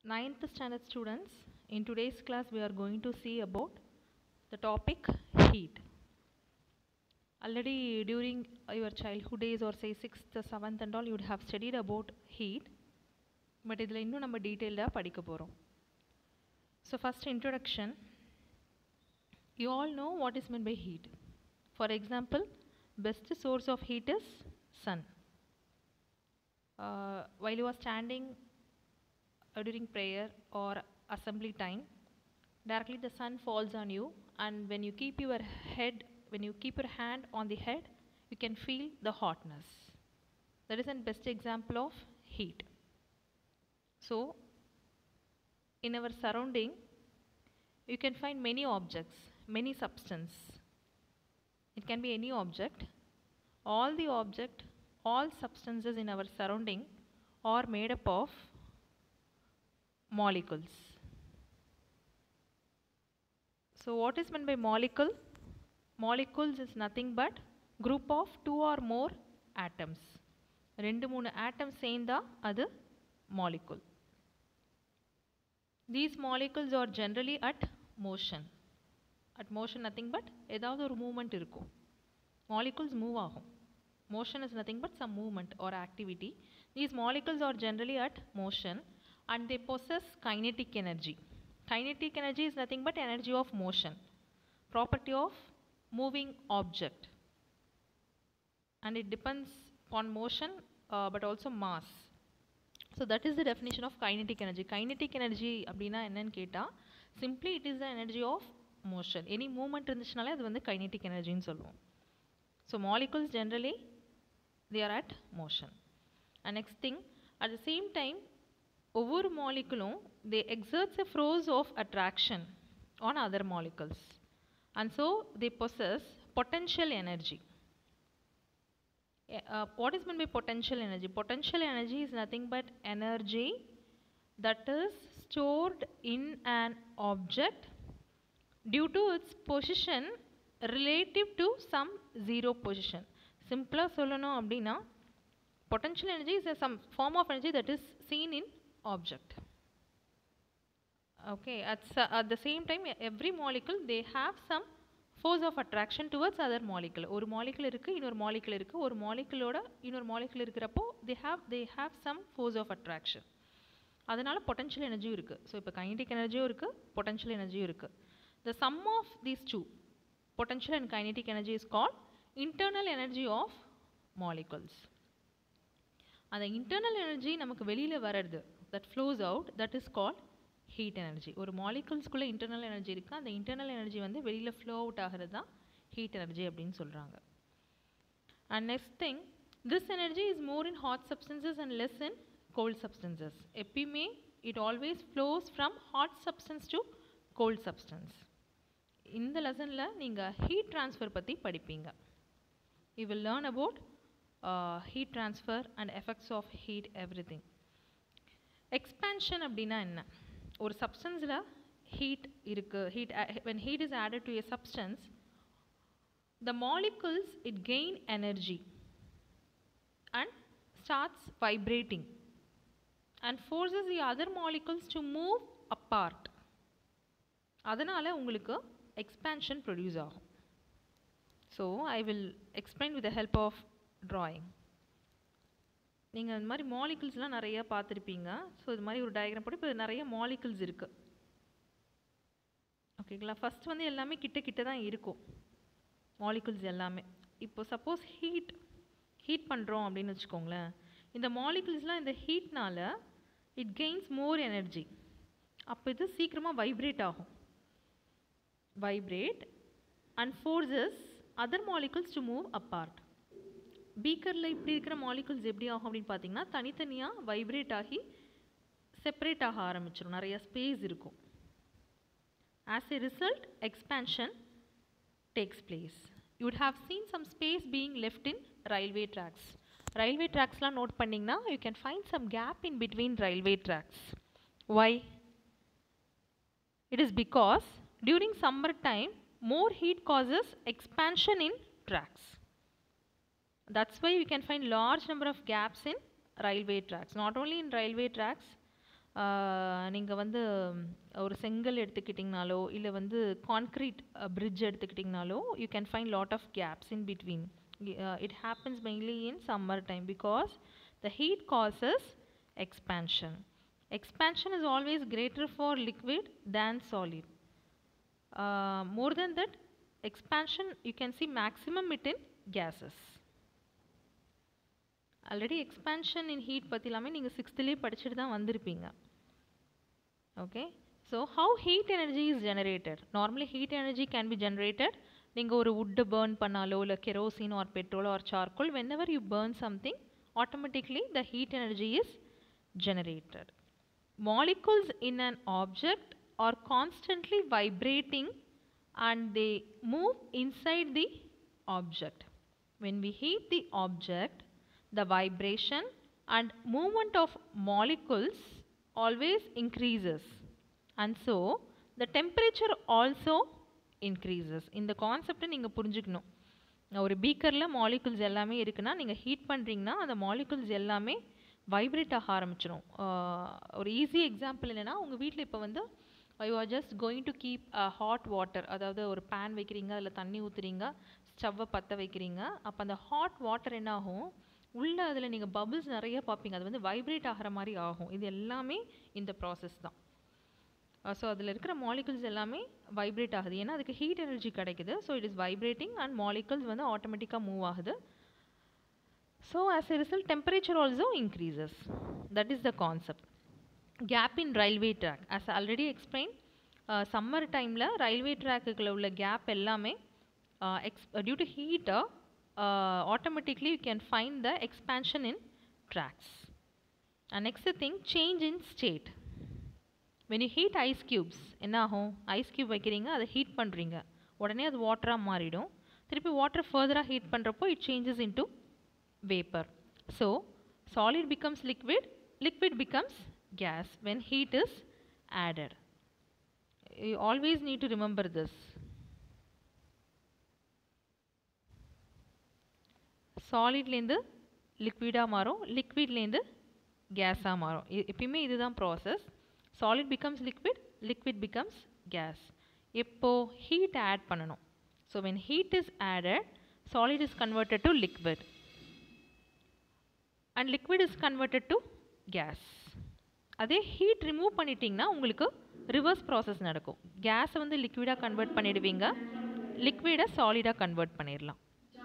Ninth standard students, in today's class we are going to see about the topic heat. Already during your childhood days or say 6th, 7th and all you would have studied about heat, but idhula innum nama detailed ah padikka porom. So first introduction, you all know what is meant by heat. For example, best source of heat is sun. While you are standing during prayer or assembly time, directly the sun falls on you, and when you keep your hand on the head, you can feel the hotness. That is the best example of heat. So in our surrounding you can find many objects, many substance. It can be any object. All substances in our surrounding are made up of molecules. So what is meant by molecule? Molecules is nothing but group of two or more atoms. ரெண்டு மூணு atoms சேர்ந்தா அது molecule. These molecules are generally at motion. At motion nothing but ஏதாவது ஒரு movement இருக்கும். Molecules move ஆகும். Motion is nothing but some movement or activity. These molecules are generally at motion and they possess kinetic energy. Kinetic energy is nothing but energy of motion, property of moving object, and it depends on motion but also mass. So that is the definition of kinetic energy. Kinetic energy அப்படினா என்னன்னு கேட்டா simply it is the energy of motion. Any movement இருந்துச்சுனாலே அது வந்து kinetic energy ன்னு சொல்லுவோம். So molecules generally they are at motion. And next thing, at the same time ஒவ்வொரு moleculeம் they exerts a force of attraction on other molecules, and so they possess potential energy. What is meant by potential energy? Potential energy is nothing but energy that is stored in an object due to its position relative to some zero position. Simpler சொல்லணும் அப்படின்னா potential energy is some form of energy that is seen in object. Okay, at the same time every molecule they have some force of attraction towards other molecule. ஒரு molecule இருக்கு, இன்னொரு molecule இருக்கு. ஒரு moleculeோட இன்னொரு molecule இருக்கிறப்போ they have some force of attraction. அதனால potential energy இருக்கு. So இப்போ kinetic energy இருக்கு, potential energy இருக்கு. The sum of these two, potential and kinetic energy, is called internal energy of molecules. அந்த internal energy நமக்கு வெளியில வரது, that flows out, that is called heat energy. ஒரு molecules குள்ள internal energy இருக்கு, அந்த internal energy வந்து வெளியில flow out ஆகிறது தான் heat energy அப்படின்னு சொல்றாங்க. And next thing, this energy is more in hot substances and less in cold substances. எப்பயுமே it always flows from hot substance to cold substance. இந்த லெசன்ல நீங்க heat transfer பத்தி படிப்பீங்க. You will learn about heat transfer and effects of heat, everything. Expansion அப்படினா என்ன? ஒரு சப்ஸ்டன்ஸ்ல heat இருக்கு, when heat is added to a substance, the molecules it gain energy and starts vibrating and forces the other molecules to move apart. அதனால உங்களுக்கு expansion produce ஆகும். So I will explain with the help of drawing. நீங்கள் இந்த மாதிரி மாலிகுல்ஸ்லாம் நிறைய பார்த்துருப்பீங்க. So இது மாதிரி ஒரு டயக்ராம் போட்டு இப்போ நிறைய மாலிகுல்ஸ் இருக்குது. ஓகேங்களா? ஃபஸ்ட் வந்து எல்லாமே கிட்ட தான் இருக்கும் மாலிகுல்ஸ் எல்லாமே. இப்போ சப்போஸ் ஹீட் பண்ணுறோம் அப்படின்னு வச்சுக்கோங்களேன், இந்த மாலிகுல்ஸ்லாம் இந்த ஹீட்னால இட் கெயின்ஸ் மோர் எனர்ஜி. அப்போ இது சீக்கிரமாக வைப்ரேட் ஆகும். Vibrate and forces other molecules to move apart. பீக்கரில் இப்படி இருக்கிற மாலிகுல்ஸ் எப்படி ஆகும் அப்படின்னு பார்த்தீங்கன்னா தனித்தனியாக வைப்ரேட் ஆகி செப்பரேட் ஆக ஆரம்பிச்சிடும், நிறைய ஸ்பேஸ் இருக்கும். As a result expansion takes place. You would have seen some space being left in railway tracks. Railway ட்ராக்ஸ்லாம் நோட் பண்ணிங்கன்னா you can find some gap in between railway tracks. Why? It is because during summer time more heat causes expansion in tracks. That's why we can find large number of gaps in railway tracks. Not only in railway tracks, நீங்கள் வந்து ஒரு செங்கல் எடுத்துக்கிட்டிங்கனாலோ இல்லை வந்து concrete bridge எடுத்துக்கிட்டிங்கனாலோ you can find lot of gaps in between. It happens mainly in summer time because the heat causes expansion. Expansion is always greater for liquid than solid. More than that, expansion you can see maximum it in gases. Already expansion in heat பத்திலாமே நீங்க 6th லே படிச்சிட்டு தான் வந்திருப்பீங்க. Okay, so how heat energy is generated? Normally heat energy can be generated நீங்க ஒரு wood burn பண்ணாலோ இல்ல kerosene or petrol or charcoal, whenever you burn something, automatically the heat energy is generated. Molecules in an object are constantly vibrating and they move inside the object. When we heat the object, the vibration and movement of molecules always increases, and so the temperature also increases. இந்த கான்செப்டை நீங்கள் புரிஞ்சுக்கணும். ஒரு பீக்கரில் molecules எல்லாமே இருக்குன்னா நீங்கள் heat பண்ணுறீங்கன்னா அந்த மாலிகுல்ஸ் எல்லாமே வைப்ரேட் ஆக ஆரம்பிச்சிடும். ஒரு ஈஸி எக்ஸாம்பிள் என்னென்னா, உங்கள் வீட்டில் இப்போ வந்து you are just going to keep hot water, அதாவது ஒரு பேன் வைக்கிறீங்க, அதில் தண்ணி ஊற்றுறீங்க, ஸ்டவ்வை பற்ற வைக்கிறீங்க. அப்போ அந்த ஹாட் வாட்டர் என்ன ஆகும், உள்ளே அதில் நீங்கள் பபிள்ஸ் நிறைய பார்ப்பீங்க, அது வந்து வைப்ரேட் ஆகிற மாதிரி ஆகும். இது எல்லாமே இந்த ப்ராசஸ் தான். ஸோ அதில் இருக்கிற மாலிகுல்ஸ் எல்லாமே வைப்ரேட் ஆகுது, ஏன்னா அதுக்கு ஹீட் எனர்ஜி கிடைக்குது. So it is vibrating and molecules வந்து ஆட்டோமேட்டிக்காக மூவ் ஆகுது. So as a result, temperature also increases. That is the concept. Gap in railway track. As I already explained, summer time la railway track ulla gap ellame due to heat, automatically you can find the expansion in tracks. And next thing, change in state. When you heat ice cubes, enna agum, ice cube வைக்கிறீங்க, அதை heat பண்ணுறீங்க, உடனே அது வாட்டராக மாறிடும். திருப்பி water ஃபர்தராக heat பண்ணுறப்போ it changes into vapor. So solid becomes liquid, liquid becomes gas when heat is added. You always need to remember this. Solid லேந்து liquid-ஆ மாறும், liquid-லேந்து gas-ஆ மாறும். எப்பயுமே இதுதான் process. Solid becomes liquid, liquid becomes gas. எப்போ heat add பண்ணணும். So when heat is added, solid is converted to liquid and liquid is converted to gas. அதே heat remove பண்ணிட்டீங்கன்னா உங்களுக்கு reverse process நடக்கும். கேஸை வந்து liquid-ஆ convert பண்ணிடுவீங்க, liquid-ஆ solid-ஆ convert பண்ணிடலாம்.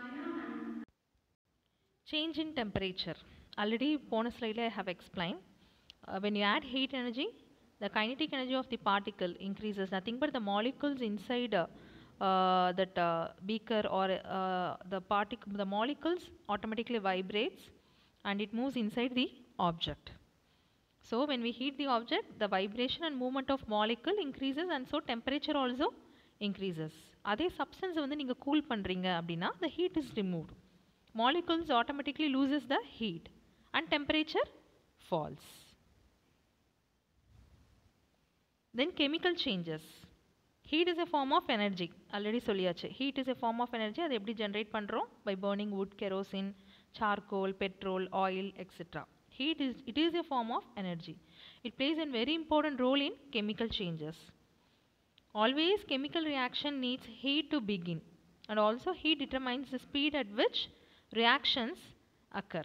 Change in temperature. Already போன ஸ்லைடில் I have explained. When you add heat energy, the kinetic energy of the particle increases. Nothing but the molecules inside that beaker or the molecules automatically vibrates and it moves inside the object. So when we heat the object, the vibration and movement of molecule increases and so temperature also increases. அதே substance வந்து நீங்கள் cool பண்ணுறீங்க அப்படின்னா the heat is removed. Molecules automatically loses the heat and temperature falls. Then chemical changes. Heat is a form of energy. Already சொல்லியாச்சு. Heat is a form of energy. அதை எப்படி generate பண்ணுறோம்? By burning wood, kerosene, charcoal, petrol, oil, etc. Heat is a form of energy. It plays a very important role in chemical changes. Always chemical reaction needs heat to begin, and also heat determines the speed at which reactions occur.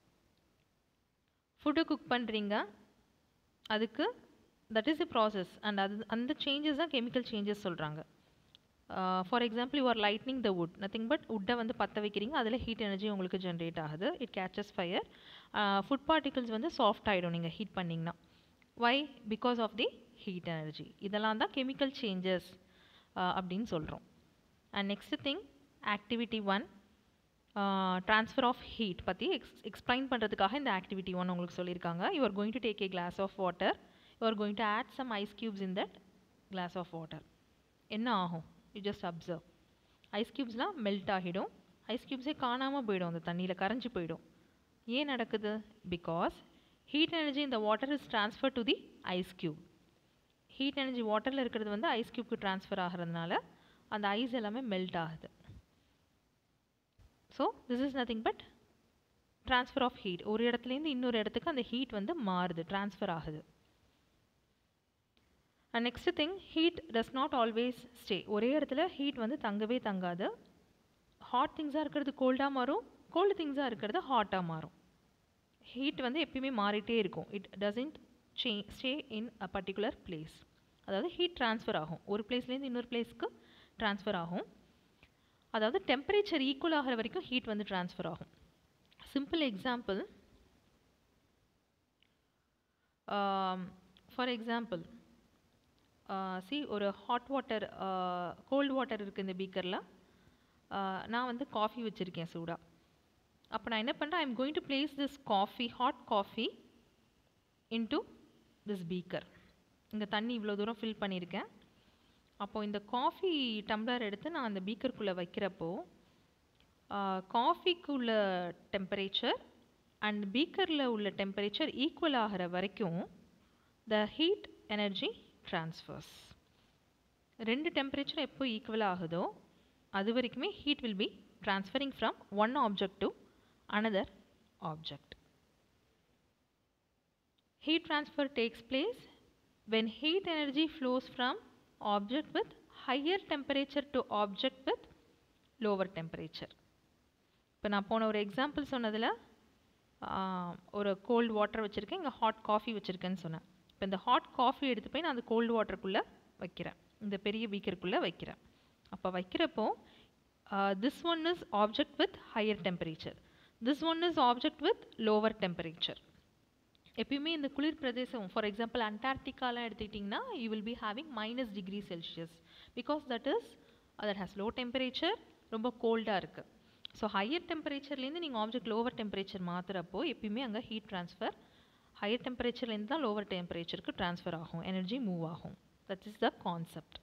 Food cook பண்றீங்க, அதுக்கு that is a process, and அந்த changes தான் chemical changes சொல்றாங்க. For example, you are lightening the wood, nothing but wood வந்து பற்ற வைக்கிறீங்க, அதில் heat energy உங்களுக்கு generate ஆகுது, it catches fire. Food particles வந்து soft ஆகிடும் நீங்கள் heat பண்ணிங்கன்னா. Why? Because of the heat energy. இதெல்லாம் தான் chemical changes அப்படின்னு சொல்கிறோம். And next thing, activity 1, transfer of heat பற்றி explain பண்ணுறதுக்காக இந்த activity 1 உங்களுக்கு சொல்லியிருக்காங்க. You are going to take a glass of water, you are going to add some ice cubes in that glass of water. என்ன ஆகும்? You just observe. Ice கியூப்ஸ்லாம் melt ஆகிடும், ice கியூப்ஸே காணாமல் போயிடும், அந்த தண்ணியில் கரைஞ்சி போயிடும். ஏன் நடக்குது? பிகாஸ் ஹீட் எனர்ஜி இந்த water is transfer to the ice cube. Heat energy வாட்டரில் இருக்கிறது வந்து ஐஸ் கியூப்க்கு ட்ரான்ஸ்ஃபர் ஆகிறதுனால அந்த ஐஸ் எல்லாமே மெல்ட் ஆகுது. So this is nothing but transfer of heat. ஒரு இடத்துலேருந்து இன்னொரு இடத்துக்கு அந்த ஹீட் வந்து மாறுது, ட்ரான்ஸ்ஃபர் ஆகுது. And next thing, heat does not always stay. ஒரே இடத்துல heat வந்து தங்கவே தங்காது. Hot things இருக்கிறது கோல்டாக மாறும், cold things இருக்கிறது ஹாட்டாக மாறும். ஹீட் வந்து எப்பயுமே மாறிட்டே இருக்கும். It doesn't stay in a particular place. அதாவது ஹீட் ட்ரான்ஸ்ஃபர் ஆகும், ஒரு பிளேஸ்லேருந்து இன்னொரு பிளேஸ்க்கு ட்ரான்ஸ்ஃபர் ஆகும். அதாவது டெம்பரேச்சர் ஈக்குவல் ஆகிற வரைக்கும் ஹீட் வந்து ட்ரான்ஸ்ஃபர் ஆகும். சிம்பிள் எக்ஸாம்பிள், ஃபார் எக்ஸாம்பிள் ஒரு ஹாட் வாட்டர் கோல்டு வாட்டர் இருக்குது இந்த பீக்கரில். நான் வந்து காஃபி வச்சுருக்கேன் சூடாக. அப்போ நான் என்ன பண்ணுறேன், I am going to place this coffee, hot coffee into this beaker. இங்கே தண்ணி இவ்வளோ தூரம் ஃபில் பண்ணியிருக்கேன். அப்போது இந்த காஃபி டம்ளர் எடுத்து நான் அந்த பீக்கருக்குள்ளே வைக்கிறப்போ காஃபிக்கு உள்ள டெம்பரேச்சர் அண்ட் பீக்கரில் உள்ள டெம்பரேச்சர் ஈக்குவல் ஆகிற வரைக்கும் த ஹீட் எனர்ஜி ட்ரான்ஸ்ஃபர்ஸ். ரெண்டு டெம்பரேச்சர் எப்போ ஈக்குவல் ஆகுதோ அது வரைக்குமே heat will be transferring from one object to another object. Heat transfer takes place when heat energy flows from object with higher temperature to object with lower temperature. இப்போ நான் போன ஒரு example சொன்னதில் ஒரு கோல்டு வாட்டர் வச்சுருக்கேன், இங்கே hot coffee வச்சுருக்கேன்னு சொன்னேன். இப்போ இந்த ஹாட் காஃபி எடுத்து போய் நான் அந்த கோல்டு வாட்டருக்குள்ளே வைக்கிறேன், இந்த பெரிய பீக்கருக்குள்ளே வைக்கிறேன். அப்போ வைக்கிறப்போ this one is object with higher temperature, this one is object with lower temperature. எப்பயுமே இந்த குளிர் பிரதேசம், ஃபார் எக்ஸாம்பிள் அண்டார்டிகாலாம் எடுத்துக்கிட்டிங்கன்னா you will be having -°C because that has low temperature, ரொம்ப கோல்டாக இருக்குது. ஸோ ஹையர் டெம்பரேச்சர்லேருந்து நீங்கள் ஆப்ஜெக்ட் லோவர் டெம்பரேச்சர் மாற்றுறப்போ எப்பயுமே அங்கே ஹீட் ட்ரான்ஸ்ஃபர் ஹையர் டெம்பரேச்சர்லேருந்து தான் லோவர் டெம்பரேச்சருக்கு ட்ரான்ஸ்ஃபர் ஆகும், எனர்ஜி மூவ் ஆகும். That is the concept.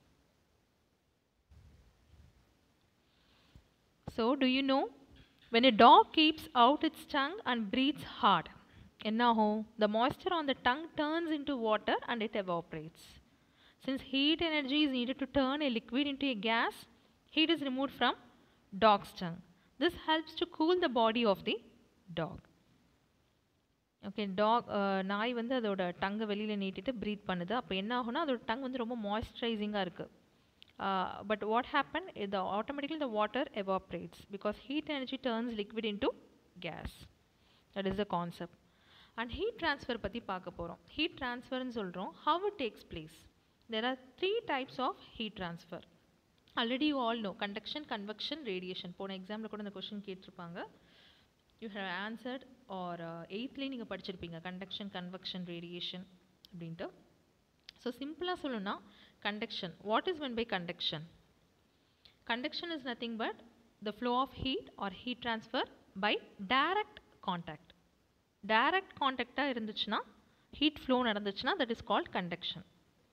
So do you know when a dog keeps out its tongue and breathes hard, என்ன ஆகும்? The moisture on the tongue turns into water and it evaporates. Since heat energy is needed to turn a liquid into a gas, heat is removed from dog's tongue. This helps to cool the body of the dog. Okay, நாய் வந்து அதோட டங்கை வெளியில் நீட்டிட்டு breath பண்ணுது. அப்போ என்ன ஆகும்னா அதோட tongue வந்து ரொம்ப மாய்ஸ்சரைசிங்காக இருக்குது. பட் வாட் ஹேப்பன், இது automatically the water evaporates because heat energy turns liquid into gas. That is the concept. And heat transfer பற்றி பார்க்க போகிறோம். ஹீட் ட்ரான்ஸ்ஃபர்னு சொல்கிறோம். How it takes place? There are 3 types of heat transfer. Already you all know conduction, convection, radiation. போன எக்ஸாமில் கூட இந்த question கேட்டிருப்பாங்க. You have answered or 8th நீங்கள் படிச்சிருப்பீங்க conduction, convection, radiation அப்படின்ட்டு. ஸோ சிம்பிளாக சொல்லணும்னா conduction. What is meant by conduction? Conduction is nothing but the flow of heat or heat transfer by direct contact. Direct contact இருந்துச்சுன்னா heat flow நடந்துச்சுன்னா that is called conduction.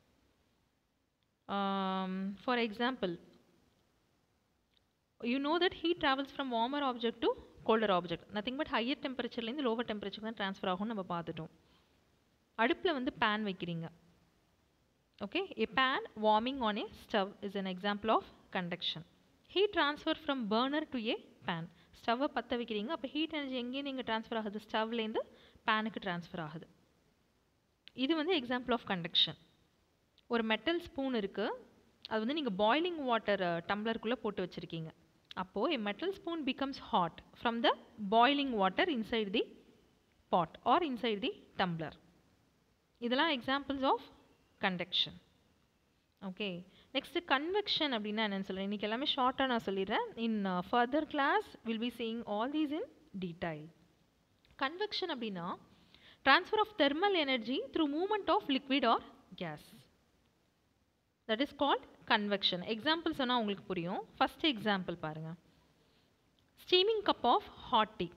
For example, you know that heat travels from warmer object to colder object. Nothing but higher temperature-லேருந்து lower temperature தான் transfer ஆகும்னு நம்ம பார்த்துட்டோம். அடுப்பில் வந்து pan வைக்கிறீங்க. Okay, a pan warming on a stove is an example of conduction. Heat transfer from burner to a pan. ஸ்டவ்வை பற்ற வைக்கிறீங்க, அப்போ ஹீட் எனர்ஜி எங்கேருந்து இங்கே ட்ரான்ஸ்ஃபர் ஆகுது? ஸ்டவ்லேருந்து பேனுக்கு ட்ரான்ஸ்ஃபர் ஆகுது. இது வந்து எக்ஸாம்பிள் ஆஃப் கண்டக்ஷன். ஒரு மெட்டல் ஸ்பூன் இருக்குது, அது வந்து நீங்கள் பாய்லிங் வாட்டர் டம்ளருக்குள்ளே போட்டு வச்சுருக்கீங்க. அப்போது a metal spoon becomes hot from the boiling water inside the pot or inside the tumbler. இதெல்லாம் எக்ஸாம்பிள்ஸ் of conduction. Okay, next convection அப்படின்னா என்னென்னு சொல்கிறேன். இன்றைக்கி எல்லாமே ஷார்ட்டாக நான் சொல்லிடுறேன். In further class will be seeing all these in detail. Convection அப்படின்னா transfer of thermal energy through movement of liquid or gas. That is called convection. Example சொன்னால் உங்களுக்கு புரியும். ஃபஸ்ட் எக்ஸாம்பிள் பாருங்கள். Steaming cup of hot tea.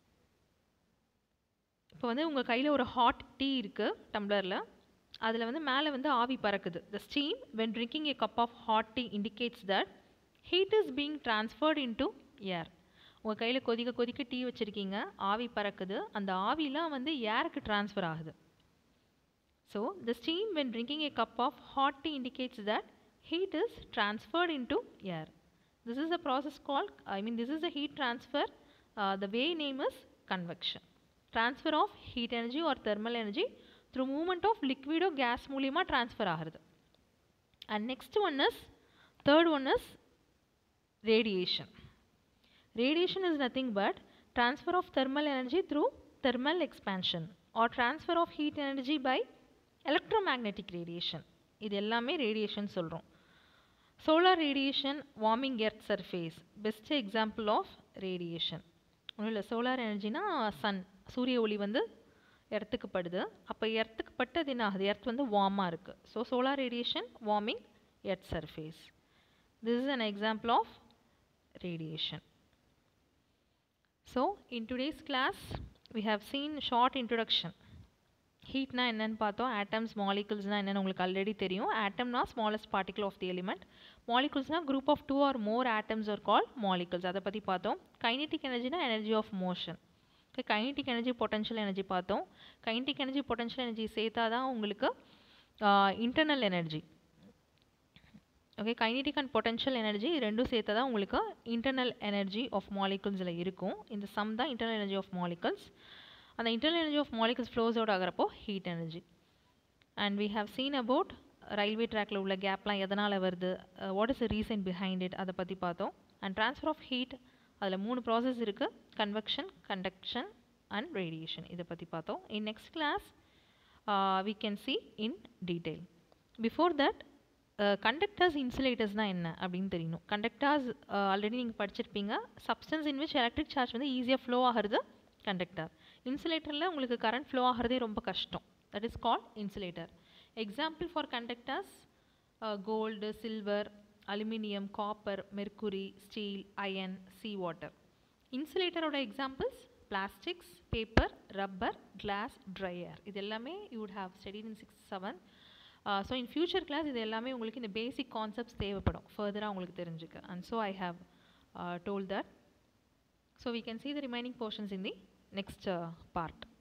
இப்போ வந்து உங்கள் கையில் ஒரு ஹாட் டீ இருக்குது டம்ளரில், அதில் வந்து மேலே வந்து ஆவி பறக்குது. The steam when drinking a cup of hot tea indicates that heat is being transferred into air. உங்கள் கையில் கொதிக்க கொதிக்க டீ வச்சுருக்கீங்க, ஆவி பறக்குது, அந்த ஆவிலாம் வந்து ஏருக்கு ட்ரான்ஸ்ஃபர் ஆகுது. So the steam when drinking a cup of hot tea indicates that heat is transferred into air. This is a process called, this is a heat transfer. The way name is convection. Transfer of heat energy or thermal energy through movement of liquid or gas மூலியமாக transfer ஆகிறது. And next one is, third one is radiation. Radiation is nothing but transfer of thermal energy through thermal expansion or transfer of heat energy by electromagnetic radiation. இது எல்லாமே radiation சொல்கிறோம். Solar radiation warming earth surface, best example of radiation. ஒன்றும் இல்லை, solar எனர்ஜினா Sun, சூரிய ஒளி வந்து எர்த்துக்கு படுது. அப்போ எர்த்துக்கு பட்டது என்ன ஆகுது, எர்த் வந்து வார்மாக இருக்குது. So solar radiation warming earth surface. This is an example of radiation. So in today's class we have seen short introduction. ஹீட்னா என்னன்னு பார்த்தோம், ஆட்டம்ஸ் மாலிகுல்ஸ்னால் என்னென்னு உங்களுக்கு ஆல்ரெடி தெரியும். ஆட்டம்னா smallest particle of the element, மாலிகுல்ஸ்னால் group of 2 or more atoms are called molecules. அதை பற்றி பார்த்தோம். கைனெட்டிக் எனர்ஜினா energy of motion. Okay, kinetic energy potential energy பார்த்தோம். கைனெட்டிக் எனர்ஜி பொட்டன்ஷியல் எனர்ஜி சேர்த்தா தான் உங்களுக்கு internal energy. Okay, kinetic and potential energy ரெண்டும் சேர்த்தா தான் உங்களுக்கு இன்டர்னல் எனர்ஜி ஆஃப் மாலிகுல்ஸில் இருக்கும். இந்த சம் தான் இன்டர்னல் எனர்ஜி ஆஃப் மாலிகுல்ஸ். அந்த internal energy of molecules flows out ஆகிறப்போ heat energy. And we have seen about railway ட்ராக்கில் உள்ள கேப்லாம் எதனால் வருது, what is the reason behind it, அதை பற்றி பார்த்தோம். அண்ட் ட்ரான்ஸ்ஃபர் ஆஃப் ஹீட், அதில் 3 ப்ராசஸ் இருக்குது, கன்வெக்ஷன், கண்டக்ஷன் அண்ட் ரேடியேஷன். இதை பற்றி பார்த்தோம். In next class we can see in detail. Before that conductors இன்சுலேட்டர்ஸ்னால் என்ன அப்படின்னு தெரியணும். கண்டக்டர்ஸ் ஆல்ரெடி நீங்கள் படிச்சிருப்பீங்க. Substance in which electric charge வந்து ஈஸியாக ஃப்ளோ ஆகிறது கண்டக்டர். இன்சுலேட்டரில் உங்களுக்கு கரண்ட் ஃப்ளோ ஆகிறதே ரொம்ப கஷ்டம். That is called insulator. Example for conductors gold, silver, aluminium, copper, mercury, steel, iron, sea water. இன்சுலேட்டரோட எக்ஸாம்பிள்ஸ் plastics, paper, rubber, glass, dryer. இது எல்லாமே you would have studied in 6th 7th. So in future class இது எல்லாமே உங்களுக்கு இந்த பேசிக் concepts தேவைப்படும் ஃபர்தராக உங்களுக்கு தெரிஞ்சுக்க. And so I have told that. So we can see the remaining portions in the next part.